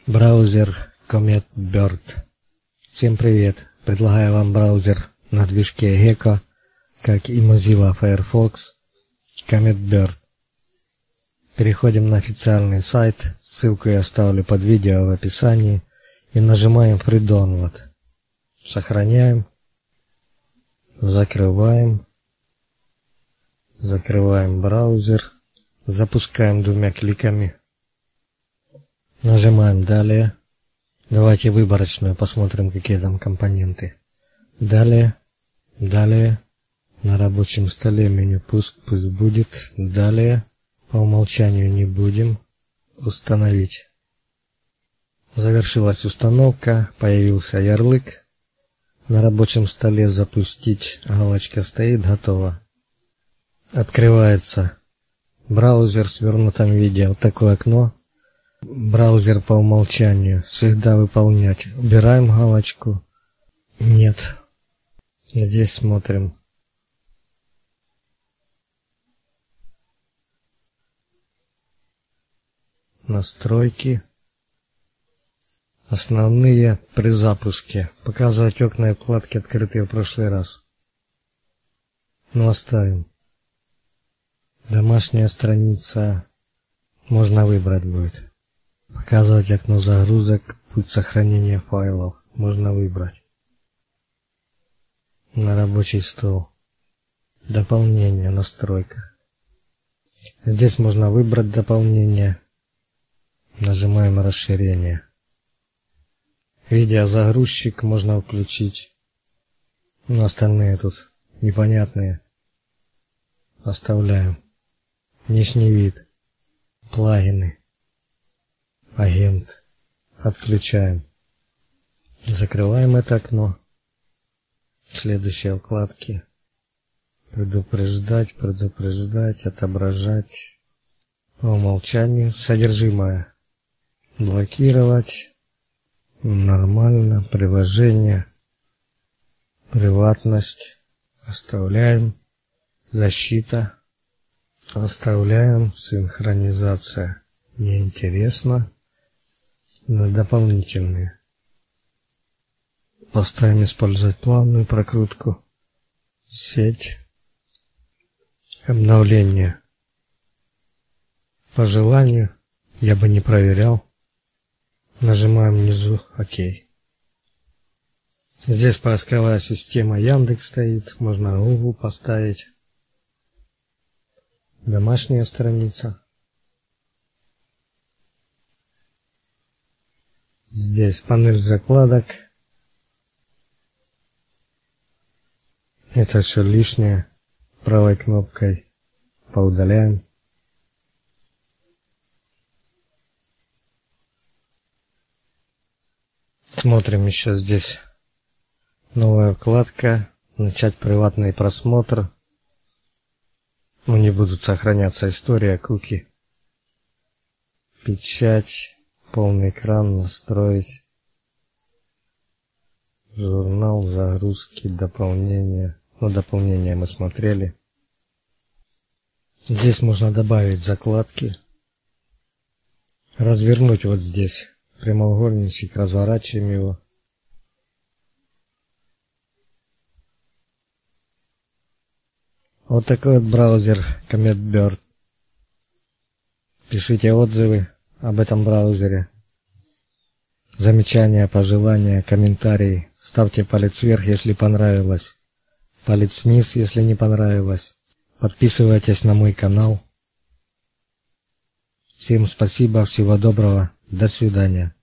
Браузер CometBird. Всем привет! Предлагаю вам браузер на движке Gecko, как и Mozilla Firefox, CometBird. Переходим на официальный сайт, ссылку я оставлю под видео в описании, и нажимаем Free Download. Сохраняем, закрываем браузер, запускаем двумя кликами, нажимаем Далее. Давайте выборочную посмотрим, какие там компоненты. Далее, на рабочем столе меню пуск, пусть будет. Далее, по умолчанию не будем. Установить. Завершилась установка, появился ярлык. На рабочем столе запустить, галочка стоит, готово. Открывается браузер в свернутом виде, вот такое окно. Браузер по умолчанию, всегда выполнять. Убираем галочку. Нет. Здесь смотрим. Настройки. Основные при запуске. Показывать окна и вкладки, открытые в прошлый раз. Но оставим. Домашняя страница. Можно выбрать будет. Показывать окно загрузок, путь сохранения файлов. Можно выбрать. На рабочий стол. Дополнение, настройка. Здесь можно выбрать дополнение. Нажимаем расширение. Видеозагрузчик можно включить. Но остальные тут непонятные. Оставляем. Внешний вид. Плагины. Агент. Отключаем. Закрываем это окно. Следующие вкладки. Предупреждать, отображать. По умолчанию. Содержимое. Блокировать. Нормально. Приложение. Приватность. Оставляем. Защита. Оставляем. Синхронизация. Неинтересно. Но дополнительные. Поставим использовать плавную прокрутку. Сеть. Обновление. По желанию. Я бы не проверял. Нажимаем внизу ОК. Здесь поисковая система Яндекс стоит. Можно Google поставить. Домашняя страница. Здесь панель закладок. Это все лишнее. Правой кнопкой поудаляем. Смотрим еще здесь. Новая вкладка. Начать приватный просмотр. Не будут сохраняться история, куки. Печать. Полный экран, настроить. Журнал, загрузки, дополнения. Дополнения мы смотрели. Здесь можно добавить закладки. Развернуть вот здесь. Прямоугольничек, разворачиваем его. Вот такой вот браузер CometBird. Пишите отзывы об этом браузере. Замечания, пожелания, комментарии. Ставьте палец вверх, если понравилось. Палец вниз, если не понравилось. Подписывайтесь на мой канал. Всем спасибо, всего доброго. До свидания.